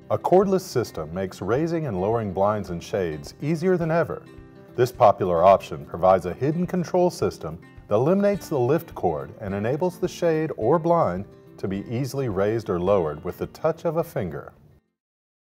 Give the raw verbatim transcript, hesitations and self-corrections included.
A cordless system makes raising and lowering blinds and shades easier than ever. This popular option provides a hidden control system that eliminates the lift cord and enables the shade or blind to be easily raised or lowered with the touch of a finger.